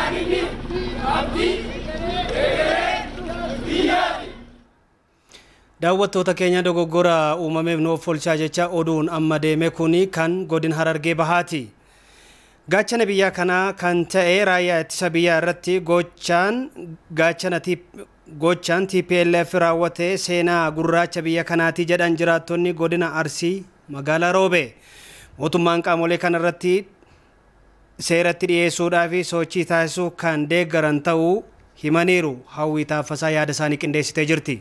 daawwattoota keenya dogoggora uumameef nuuf oolchaa jecha oduun amma deeme kuni kan godina Harargee Bahaati. Gaachana biyya kanaa kan ta'e raayyaa ittisa biyyaa irratti gochaan TPLF raawwate seenaa gurraacha biyya kanaati jedhan jiraattonni godina Arsii magaalaa Roobee. Mootummaan qaamolee kana irratti seeratti dhiyeessuudhaaf sochii taasisuu kan deeggaran ta'uu himaniiru. Hawwii Taaffasaa yaada isaanii qindeessitee jirti.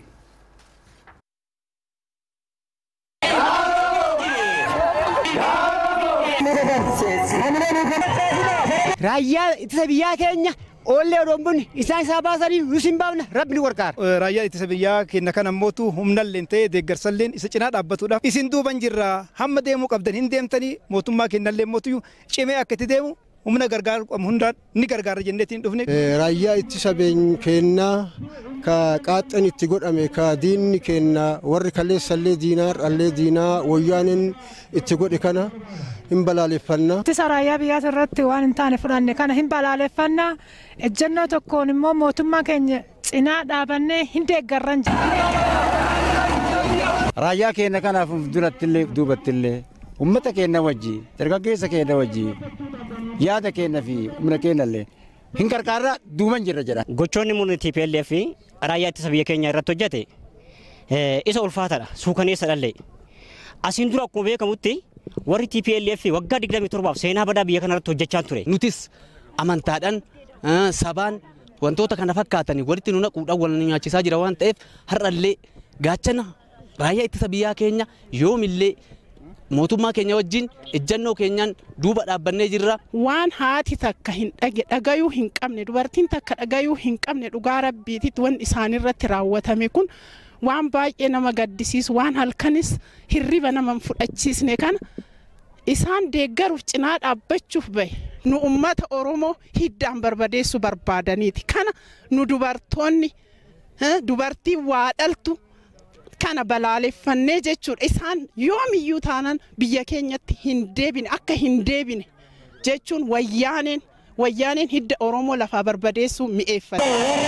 Raayyaa ittisa biyyaa keenya ollee odombun isaan isaa baasanii nusin baafna rabbi warqaara. Raayyaa ittisa biyyaa keenya kana mootu humnalleen ta'ee deeggarsalleen isa cinaa dhaabbatuudhaaf isin duuban jirra hamma deemuu qabdan hin deemtanii mootummaa keenyallee mootu cimee akka itti deemu humna gargaaru qabu hundaan ni gargaara jenneetiin dhufne. Raayyaa ittisa keenyaa ka qaaxxan itti godhame ka diinni keenya warri kaleessallee diinaa dhallee diinaa wayyaaniin itti godhe kana hin balaaleffanna. Ittisa raayyaa biyyaa irratti waan hin taane fudhanne kana hin balaaleffanna. Ejjennoo tokkoon immoo mootummaa keenya cinaa dhaabannee hin deeggarran jira. Raayyaa keenya kanaaf durattillee duubattillee ummata keenya wajji dargaggeessa keenya wajji yaada keenya fi humna keenyallee hin gargaarra duuban jirra jedha. Gochoonni murni TPLF raayyaa ittisa biyya keenya irratti hojjete isa ulfaataadha suukaneessa dhallee. Asiin dura akkuma beekamutti warri TPLF waggaa 27 seenaa badaa biyya kana irratti hojjechaa ture. Nutis amantaadhaan sabaan wantoota kana fakkaatan walitti nu naquudhaan wal nyaachisaa jira waan ta'eef har'allee gaachana raayyaa ittisa biyyaa keenya yoomillee mootummaa keenya wajjin ejjennoo keenyaan duuba dhaabbannee jirra. Waan haati takka hin dhagayuu hin qabne dubartiin takka dhagayuu hin qabne dhugaa rabbiititti waan isaanirratti raawwatame kun waan baay'ee nama gaddisiisu waan halkanis hirriba nama fudhachiisne kana isaan deeggaruuf cinaa dhaabbachuuf bahe nu ummata Oromoo hiddaan barbadeessu barbaadaniiti. Kana nu dubartoonni dubartii waa dhaltu kana balaaleffannee jechuudha. Isaan yoomiyyuu taanan biyya keenyatti hin deebine akka hin deebine jechuun wayyaaneen hidda Oromoo lafaa barbadeessu mi'eeffate.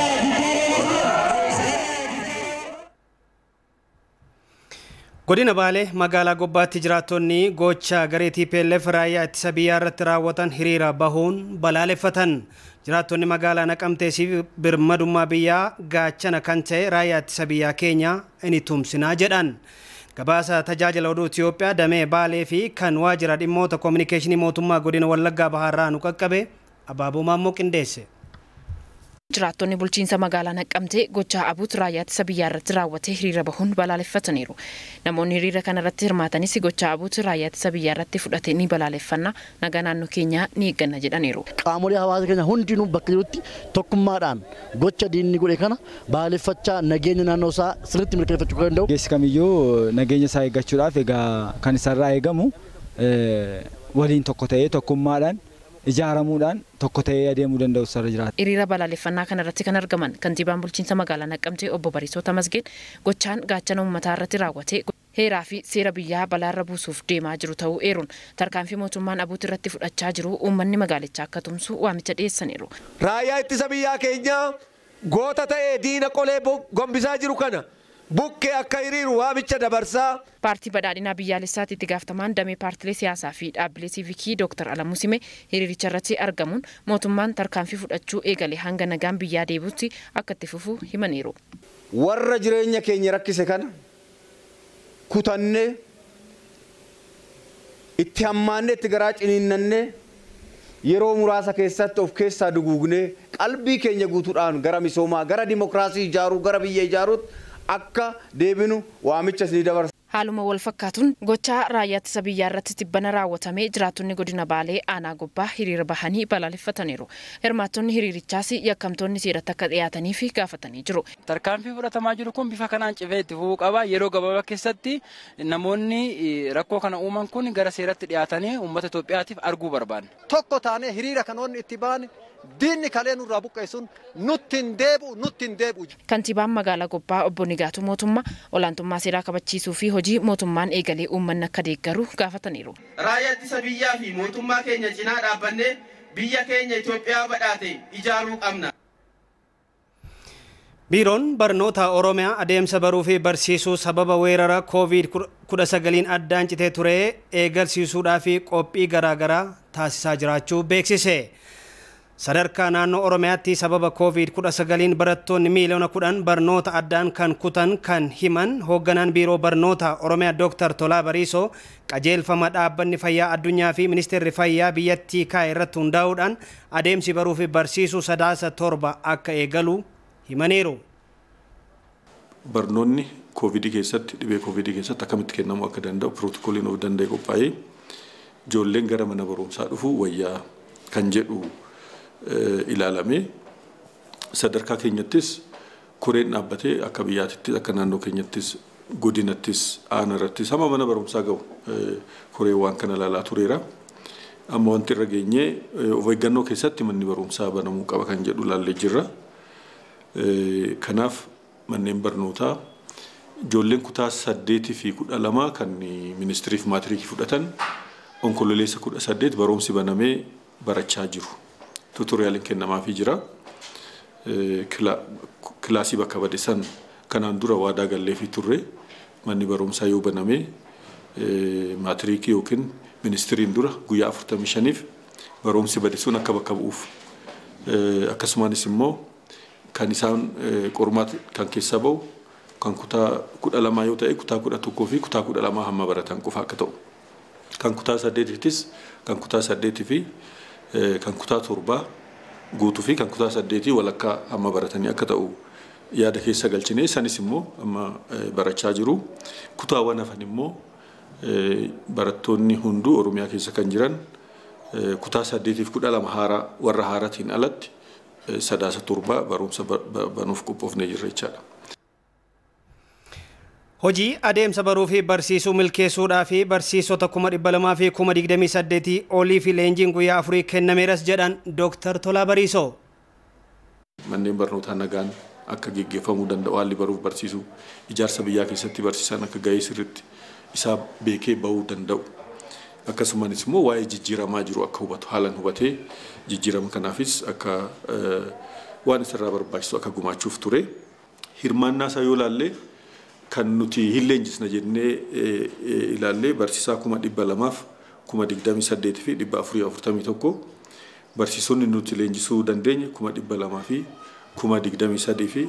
Godina Baalee magaalaa Gobbaatti jiraattonni gocha garee TPLF raayyaa ittisa biyyaa irratti raawwatan hiriira bahuun balaaleffatan. Jiraattonni magaalaa Naqamtee fi birmadummaa biyyaa gaachana kan ta'e raayyaa ittisa biyyaa keenya inni tumsinaa jedhan. Gabaasa tajaajila oduu Itoophiyaa damee Baalee fi kan waajjira dhimmoota kominikeeshinii mootummaa godina Wallaggaa Bahaarraa nu qaqqabe Abaaboo Maammoo qindeesse. Jiraattonni bulchiinsa magaalaa Naqamtee gochaa abuut raayyaa ittisa biyyaa irratti raawwatee hiriira bahuun balaaleffataniiru. Namoonni hiriira kana irratti hirmaatanis gochaa abuut raayyaa ittisa biyyaa irratti fudhate ni balaaleffanna nagaa naannoo keenyaa ni eegganna jedhaniiru. Qaamolee hawaasa keenya hundinuu bakka jirutti tokkummaadhaan gocha diinni godhe kana balaaleffachaa nageenya naannoo isaa sirriitti mirkaneeffachuu danda'u. Geessi kamiyyuu nageenya isaa eeggachuudhaaf egaa kan isarraa eegamu waliin tokko ta'ee tokkummaadhaan ijaaramuudhaan tokko ta'ee adeemuu danda'u sarara jiraata. Hiriira balaaleffannaa kana irratti kan argaman kantiibaan bulchiinsa magaalaa Naqamtee obbo Bariisoo Tamasgeen gochaan gaachana uummataa irratti raawwatee heeraa fi seera biyyaa balaarra buusuuf deemaa jiru ta'uu eeruun tarkaanfii mootummaan abuut irratti fudhachaa jiru uummanni magaalichaa akka tumsu waamicha dhiyeessaniiru. Raayyaa ittisa biyyaa keenya goota ta'ee diina qolee gombisaa jiru kana bukkee akka hiriiru waamicha dabarsaa. Paartii badhaadhinaa biyyaalessaatti itti gaafatamaan damee paartilee siyaasaa fi dhaabbilee siivikii Dr. Alamuu Simee hiriiricha irratti argamuun mootummaan tarkaanfii fudhachuu eegale hanga nagaan biyyaa deebi'utti akka itti fufu himaniiru. Warra jireenya keenya rakkise kana kutannee itti hammaannee itti garaa ciniinnannee yeroo muraasa keessatti of keessaa duguugnee qalbii keenya guutuudhaan gara misoomaa gara dimokiraasii ijaaruu gara biyya ijaaruutti akka deebinu waamicha isinii dabarsa. Haaluma wal fakkaatuun gochaa raayyaa ittisa biyyaa irratti tibbana raawwatamee jiraattonni godina Baalee aanaa Gobbaa hiriira bahanii balaaleffataniiru. Hirmaattonni hiriirichaas yakkamtoonni seeratti akka dhiyaatanii fi gaafatanii jiru. Tarkaanfii fudhatamaa jiru kun bifa kanaan cimee itti fufuu qaba. Yeroo gabaabaa keessatti namoonni rakkoo kana uuman kun gara seeratti dhiyaatanii uummata Itoophiyaatiif arguu barbaanna. Tokko taanee hiriira kanoonni itti baane diinni kalee nurraa buqqeessuun nutti hin deebi'u. Kantiibaan magaalaa Gobbaa obbo Nigaatuu Mootummaa olaantummaa seeraa kabachiisuu fi hojii mootummaan eegalee uummanni akka deeggaru gaafataniiru. Raayyaa ittisa biyyaa fi mootummaa keenya cinaa dhaabbannee biyya keenya Itoophiyaa badhaate ijaaruu qabna. Biiroon barnoota Oromiyaa adeemsa baruu fi barsiisuu sababa weerara COVID-19 addaan citee ture eegalsiisuudhaa fi qophii garaagaraa taasisaa jiraachuu beeksise. Sadarkaa naannoo Oromiyaatti sababa COVID-19 barattoonni miliyoona 10 barnoota addaan kan kutan kan himan hoogganaan biiroo barnoota Oromiyaa Dr. Tolaa Bariisoo qajeelfama dhaabbanni fayyaa addunyaa fi ministeerri fayyaa biyyattii kaa'e irratti hundaa'uudhaan adeemsi baruu fi barsiisuu sadaasa 7 akka eegalu himaniiru. Barnoonni COVID keessatti dhibee COVID keessatti akkamitti kennamuu akka danda'u pirootokooliin of danda'e qophaa'ee ijoolleen gara mana barumsaa dhufu wayyaa kan jedhu ilaalamee sadarkaa keenyattis koreen dhaabbatee akka biyyaatittis akka naannoo keenyattis godinattis aanarrattis hamma mana barumsaa ga'u koree waan kana ilaalaa tureera. Amma wanti irra geenyee of eeggannoo keessatti manni barumsaa banamuu qaba kan jedhu ilaallee jirra. Kanaaf manneen barnootaa ijoolleen kutaa 8 fi 12 kan ministiriif maatiriikii fudhatan onkololeessa 18 barumsi banamee barachaa jiru. Tutoriyaaliin kennamaafii jira. Kilaasii bakka badeessan kanaan dura waadaa galleefii turre manni barumsaa yoo banamee maatiriikii yookiin ministiriin dura guyyaa 45f barumsi badeessuun akka bakka bu'uuf akkasumas immoo kan isaan qormaata kan keessa ba'u kan kutaa 12 yoo ta'e kutaa 11 fi kutaa 12 hamma baratan qofa akka ta'u kan kutaa 8tis kan kutaa 8 fi kan kutaa 7 guutuu fi kan kutaa 8 walakkaa hamma baratanii akka ta'u yaada keessa galchinee sanis immoo amma barachaa jiru. Kutaawwan hafan immoo barattoonni hunduu Oromiyaa keessa kan jiran kutaa 8 fi 12 warra haaratiin alatti sadaasa 7 barumsa banuuf qophoofnee jirra jechaadha. Hojii adeemsa baruu fi barsiisuu milkeessuudhaa fi barsiisota 200,000 fi 28 olii fi leenjiin guyyaa 4 kennameeras jedhan Dr. Tolaa Bariisoo. Manneen barnootaa nagaan akka geggeeffamuu danda'u haalli baruuf barsiisuu ijaarsa biyyaa keessatti barsiisan akka gahee sirriitti isaa beekee bahuu danda'u. Akkasumas immoo waa'ee jijjiiramaa jiru akka hubatu haalan hubatee jijjiirama kanaafis akka waan isarraa barbaachisu akka gumaachuuf ture. Hirmaannaa isaa yoo ilaalle kan nuti hin leenjisna jennee ilaallee barsiisaa 200,000 28 fi 441 barsiisonni nuti leenjisuu dandeenye 200,000 fi 23 fi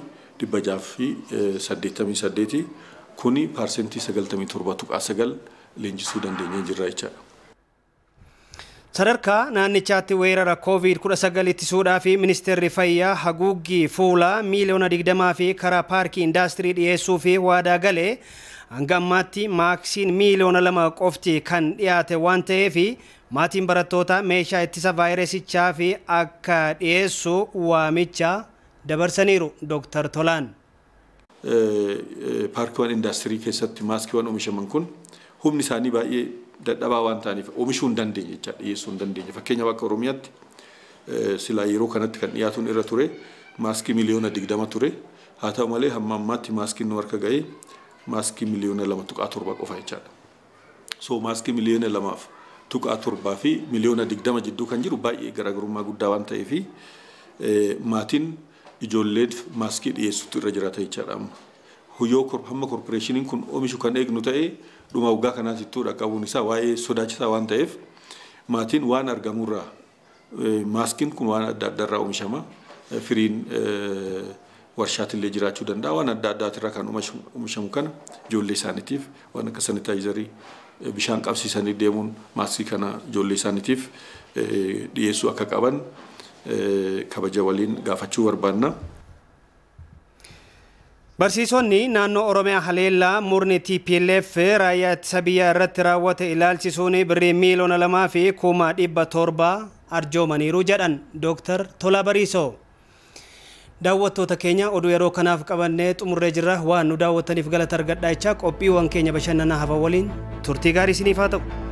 688 kuni parsentii 97.9 leenjisuu dandeenye jirra jechaadha. Sadarkaa naannichaatti weerara COVID-19 ittisuudhaa fi ministeerri fayyaa haguuggii fuulaa miliyoona 20 fi karaa paarkii indaastirii dhiyeessuu fi waadaa galee hanga ammaatti maaksiin miliyoona 2 qofti kan dhiyaate waan ta'eef maatiin barattoota meeshaa ittisa vaayirasichaa fi akka dhiyeessu waamicha dabarsaniiru Dr. Tolaan. Paarkiiwwan indaastirii keessatti maaskiiwwan oomishaman kun humni isaanii baay'ee dadhabaa waan ta'aniif oomishuu hin dandeenye jecha dhiyeessuu hin dandeenye. Fakkeenyaaf akka Oromiyaatti silaa yeroo kanatti kan dhiyaatuun irra ture maaskii miliyoona 20 ture. Haa ta'u malee hamma ammaatti maaskiin nu harka ga'ee maaskii miliyoona 2.7 qofa jechaadha. So maaskii miliyoona 2.7 fi miliyoona 20 jidduu kan jiru baay'ee garaagarummaa guddaa waan ta'eef maatiin ijoolleef maaskii dhiyeessutu irra jiraata jechaadha. Huyyoo hamma korporeeshiniin kun oomishu kan eegnu ta'ee dhuma waggaa kanaatittuu dhaqqabuun isaa waa'ee sodaachisaa waan ta'eef maatiin waan argamurraa maaskiin kun waan adda addaarraa oomishama. Firiin warshaatillee jiraachuu danda'a. Waan adda addaatirraa kan oomishamu kana ijoollee isaaniitiif waan akka sanitaayizarii bishaan qabsiisanii deemuun maaskii kana ijoollee isaaniitiif dhiyeessuu akka qaban kabaja waliin gaafachuu barbaanna. Barsiisonni naannoo Oromiyaa haleellaa murni TPLF raayyaa ittisa biyyaa irratti raawwate ilaalchisuun birrii miiliyoona 2,700 arjoomaniiru jedhan Dr. Tola Bariisoo. Daawwattoota keenya oduu yeroo kanaaf qabannee xumurree jirra. Waan nu daawwattaniif galata argadhaa. Qophiiwwan keenya bashannanaa hafa waliin turtii gaarii isiniif haa ta'u.